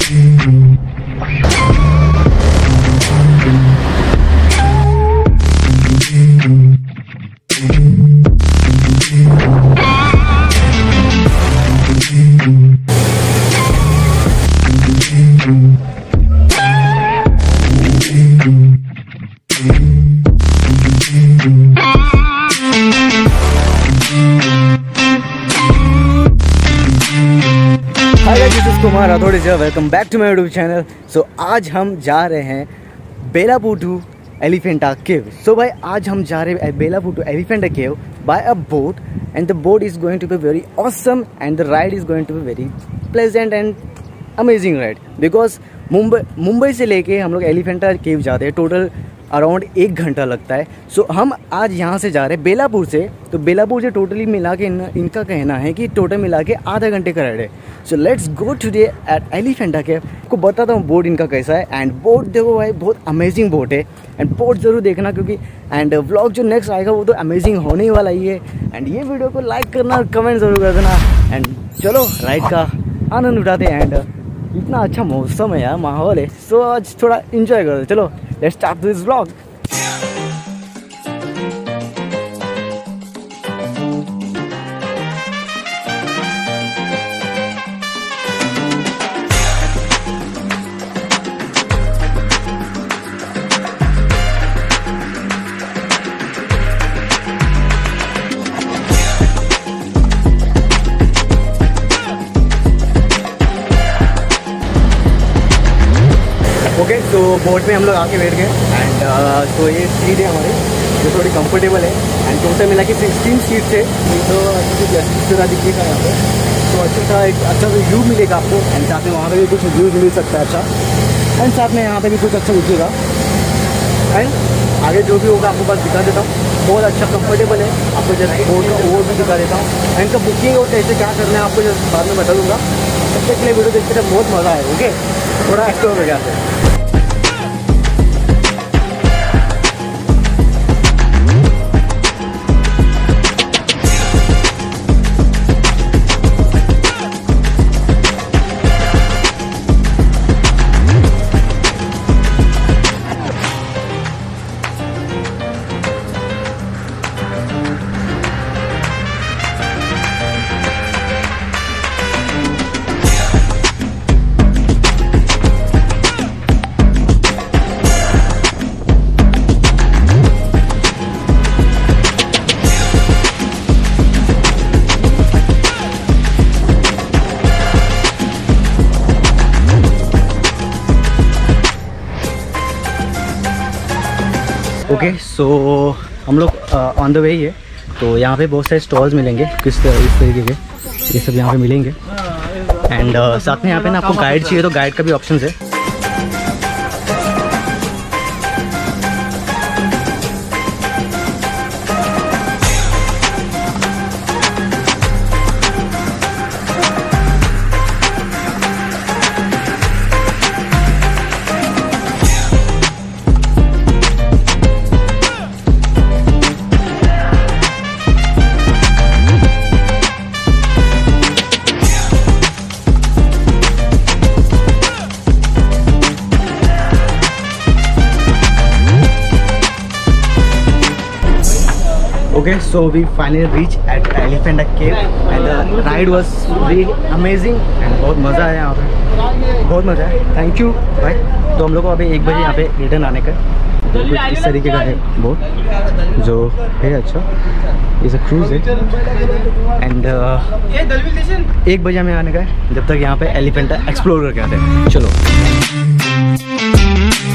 Kumar Rathore ji, welcome back to my YouTube channel. So आज हम जा रहे हैं बेलापुटू एलिफेंटा केव। सो भाई आज हम जा रहे हैं बेलापुटू Elephanta cave by a boat and the boat is going to be very awesome and the ride is going to be very pleasant and amazing ride because Mumbai से लेके हम लोग एलिफेंटा केव जाते हैं, टोटल अराउंड 1 घंटा लगता है। सो हम आज यहाँ से जा रहे हैं बेलापुर से, तो बेलापुर से टोटली मिला के इनका कहना है कि टोटल मिला के आधा घंटे का राइड है। So let's go today at Elephanta cave. आपको बताता हूँ बोट इनका कैसा है एंड बोट देखो भाई बहुत अमेजिंग बोट है एंड बोट ज़रूर देखना क्योंकि एंड व्लॉग जो नेक्स्ट आएगा वो तो अमेजिंग होने ही वाला ही है। एंड ये वीडियो को लाइक करना और कमेंट ज़रूर कर देना एंड चलो राइड का आनंद उठाते हैं। एंड इतना अच्छा मौसम है यार, माहौल है, सो आज थोड़ा इंजॉय करो। चलो let's start this vlog. Okay तो बोट में हम लोग आके बैठ गए एंड तो ये सीट है हमारी जो थोड़ी कंफर्टेबल है एंड टोटल मिला के 16 सीट्स है, तो अच्छी दिखेगा यहाँ पे, तो अच्छा सा एक अच्छा सा व्यू मिलेगा आपको एंड साथ में वहाँ पे भी कुछ व्यूज़ मिल सकता है अच्छा एंड साथ में यहाँ पे भी कुछ अच्छा दिखेगा एंड आगे जो भी होगा आपको बस दिखा देता हूँ। बहुत अच्छा कंफर्टेबल है, आपको जैसे बोट का ओवर भी दिखा देता हूँ एंड इनका बुकिंग और कैसे क्या करना है आपको जैसे बाद में बता दूँगा। तब तक के लिए वीडियो देखते थे, बहुत मज़ा आएगा। ओके थोड़ा एक्सप्लोर हो जाते हैं। ओके सो हम लोग ऑन द वे ही है, तो यहाँ पे बहुत सारे स्टॉल्स मिलेंगे इस तरीके के, ये सब यहाँ पे मिलेंगे एंड साथ में यहाँ पे ना आपको गाइड चाहिए तो गाइड का भी ऑप्शन है। Okay, so we finally reached at Elephanta Cave and the ride was really amazing and बहुत मज़ा आया यहाँ पे, बहुत मज़ा आया। थैंक यू भाई। तो हम लोग को अभी 1 बजे यहाँ पे रिटर्न आने का है, तो कुछ इस तरीके का है बोट जो है अच्छा, ये सब क्रूज़ है एंड 1 बजे हमें आने का है, जब तक यहाँ पे एलिफेंटा एक्सप्लोर करके आते हैं। चलो